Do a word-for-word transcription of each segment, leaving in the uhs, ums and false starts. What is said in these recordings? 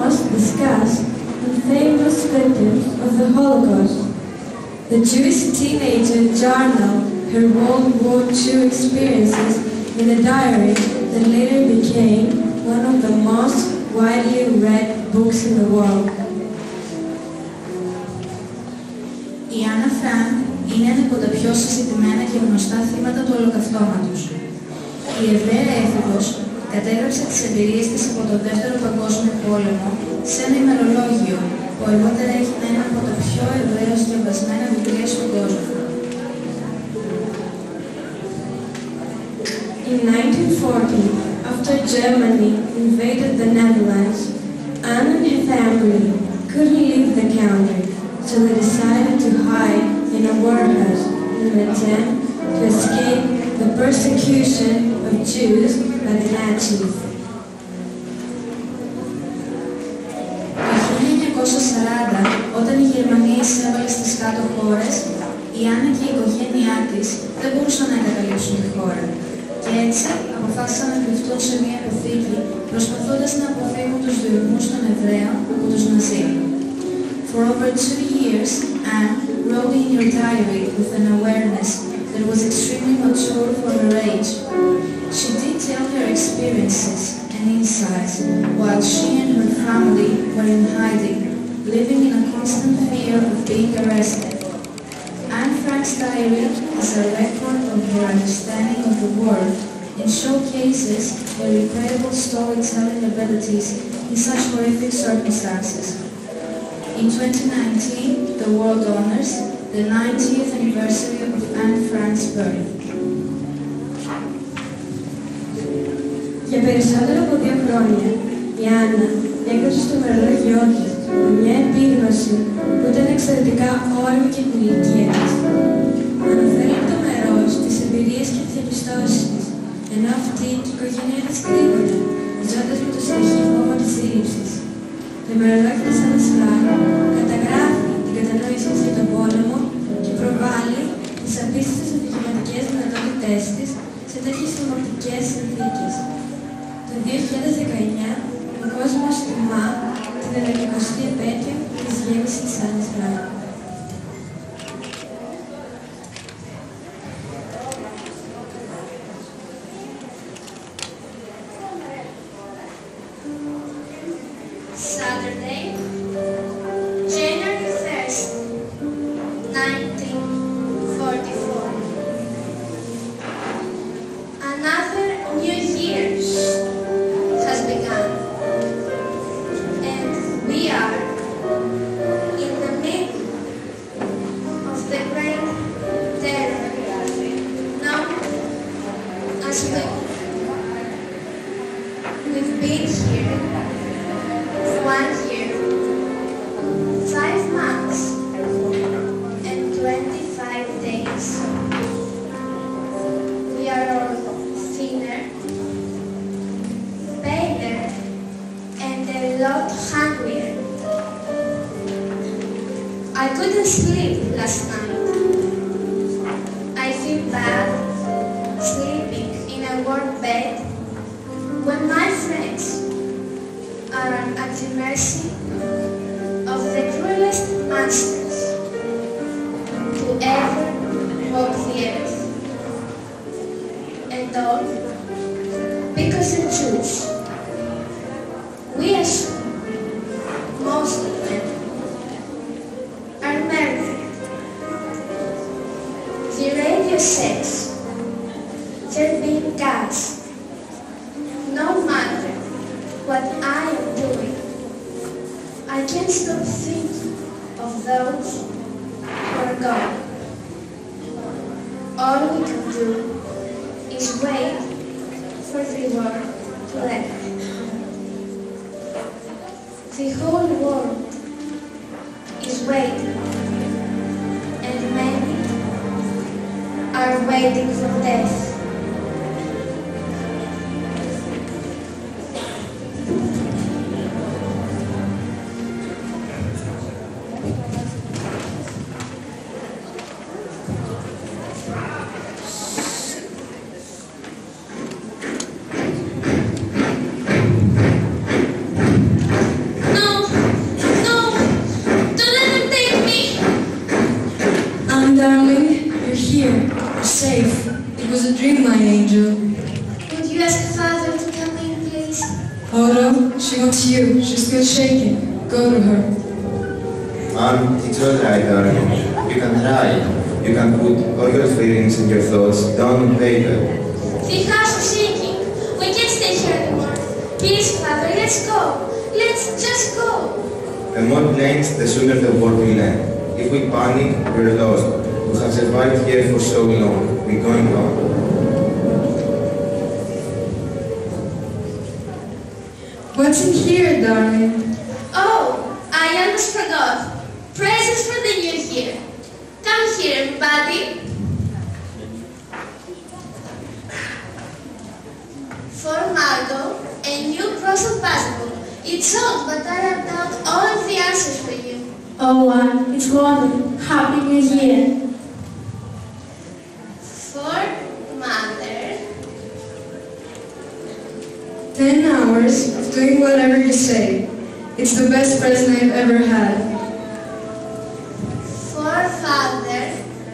most discussed and famous victims of the Holocaust. The Jewish teenager journaled her World War Two experiences in a diary that later became one of the most widely read books in the world. Η Άννα Φρανκ είναι ένα από τα πιο συζητημένα και γνωστά θύματα του Ολοκαυτώματος. Η Εβραία έφηβος κατέγραψε τις εμπειρίες της από τον Δεύτερο Παγκόσμιο Πόλεμο σε ένα ημερολόγιο που αργότερα έγινε ένα από τα πιο ευρέως διαβασμένα βιβλία στον κόσμο. In nineteen forty, after Germany invaded the Netherlands, Anne and her family couldn't leave the country, so they decided to hide in a warehouse in an attempt to escape the persecution of Jews by the Nazis. Το χίλια εννιακόσια σαράντα, όταν η Γερμανία εισέβαλε στις κάτω χώρες, η Άννα και η οικογένειά της δεν μπορούσαν να εγκαταλείψουν τη χώρα. Και έτσι αποφάσισαν να κρυφτούν σε μια αποθήκη, προσπαθώντας να αποφύγουν τους διωγμούς των Εβραίων από τους Ναζί. For over two years, Anne wrote in her diary with an awareness that was extremely mature for her age. She detailed her experiences and insights while she and her family were in hiding, living in a constant fear of being arrested. Anne Frank's diary is a record of her understanding of the world and showcases her incredible storytelling abilities in such horrific circumstances. In twenty nineteen, the world honors the ninetieth anniversary of Anne Frank's birth. Για περισσότερο από δύο χρόνια, η Άννα έγραψε στο ημερολόγιό της με μια επίγνωση που ήταν εξαιρετικά όριμη και την ηλικία της. Αναφέρει λεπτομερώς τις εμπειρίες και τις διαπιστώσεις της, ενώ αυτή και η οικογένειά της κρύβονται, ζώντας με το συνεχή φόβο της σύλληψης. Το ημερολόγιο της Άννας Φρανκ καταγράφει την κατανόησή της για τον πόλεμο και προβάλλει τις απίστευτες αφηγηματικές δυνατότητές της σε τέτοιες τρομακτικές συνθήκες. Το δύο χιλιάδες δεκαεννιά, ο κόσμος τιμά την ενενηκοστή επέτειο της γέννησης της Άννας Φρανκ. Saturday, January first, nineteen forty-four. Another new year has begun, and we are in the midst of the great terror known as we. We've been here one year, five months, and twenty-five days. We are all thinner, paler, and a lot hungrier. I couldn't sleep last night. I feel bad sleeping in a warm bed when my friends are at the mercy of the cruelest monsters to ever walk the earth. And all because the Jews, we assume, most of them, are murdered. The radio says they're being gas. No matter what I am doing, I can't stop thinking of those who are gone. All we can do is wait for the war to end. The whole world is waiting, and many are waiting for death. No! safe. It was a dream, my angel. Would you ask Father to come in, please? Oh no, she wants you. She's still shaking. Go to her. Mom, it's all right, darling. You can try. You can put all your feelings and your thoughts down on paper. The house is shaking. We can't stay here anymore. Please, Father, let's go. Let's just go. The more planes, the sooner the war will end. If we panic, we're lost. We have survived here for so long. We're going home. What's in here, darling? Oh, I almost forgot. Presents for the new year. Come here, everybody. For Margot, a new puzzle puzzle. It's old, but I have out all of the answers for you. Oh, Anne, it's wonderful. Happy New Year. For Mother. Ten hours of doing whatever you say. It's the best present I've ever had. For Father.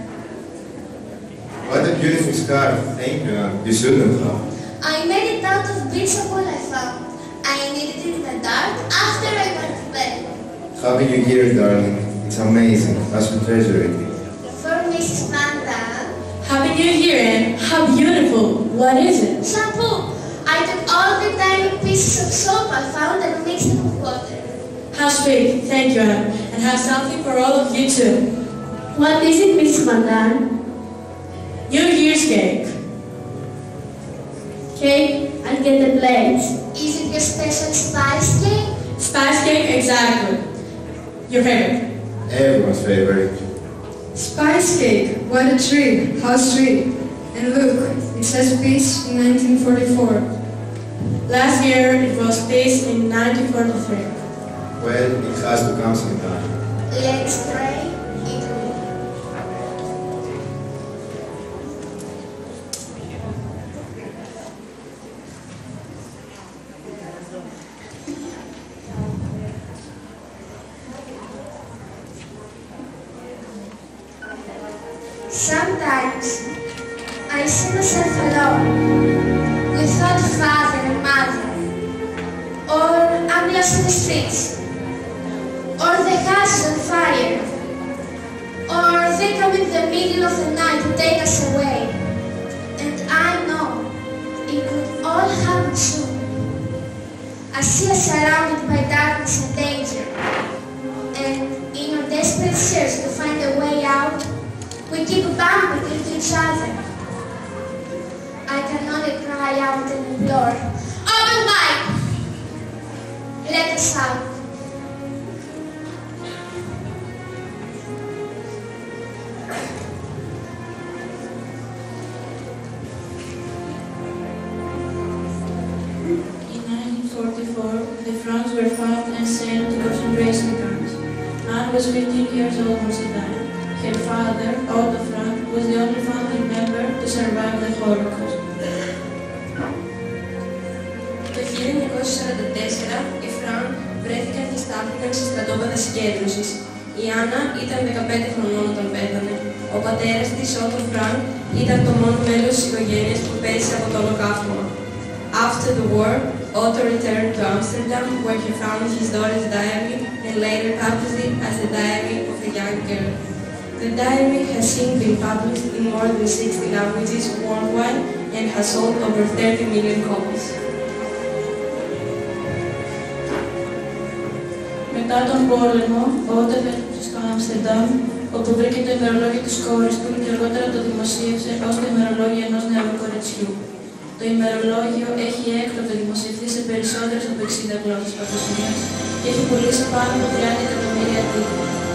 What a beautiful scarf. Thank you, Aunt. You shouldn't have. I made it out of bits of wool I found. I knit it in the dark after I went to bed. Happy New Year, darling. It's amazing. As we treasure it. For Missus Manda. Happy New Year, Anne. How beautiful. What is it? Shampoo. I took all the tiny pieces of soap I found and mixed it with water. How sweet. Thank you, Anne. And have something for all of you, too. What is it, Miss Mandan? New Year's cake. Cake? I'll get the plates. Is it your special spice cake? Spice cake, exactly. Your favorite. Everyone's favorite. Spice cake. What a treat. How sweet. And look, it says peace in nineteen forty-four. Last year, it was peace in nineteen forty-three. Well, it has to come sometime. Let's pray. It will. Sometimes I see myself alone, without father and mother, or I'm lost in the streets, or the house is on fire, or they come in the middle of the night to take us away, and I know it could all happen soon. I see us surrounded by darkness and danger, and in our desperate search to find a way out, we keep bumping into each other. I can only cry out and implore, open wide! Let us out. In nineteen forty-four, the Franks were found and sent to concentration camps. Anne was fifteen years old when she died. Her father, Otto Frank, was the only family member to survive the Holocaust. Το χίλια εννιακόσια σαράντα τέσσερα, οι Φρανκ βρέθηκαν και στάθηκαν σε στρατόπεδα συγκέντρωσης. Η Άννα ήταν δεκαπέντε χρονών όταν πέθανε. Ο πατέρας της, Otto Frank, ήταν το μόνο μέλος της οικογένειας που πέθανε από το ολοκαύτωμα. After the war, Otto returned to Amsterdam, where he found his daughter's diary and later published it as the diary of a young girl. The diary has since been published in more than sixty languages worldwide and has sold over thirty million copies. Μετά τον πόλεμο, ο Ότο επέστρεψε στο Άμστερνταμ, όπου βρήκε το ημερολόγιο της κόρης του και αργότερα το δημοσίευσε ως το ημερολόγιο ενός νεαρού κοριτσιού. Το ημερολόγιο έχει έκτοτε δημοσιευθεί σε περισσότερες από εξήντα γλώσσες παγκοσμίως και έχει πουλήσει πάνω από τριάντα εκατομμύρια τίτλους.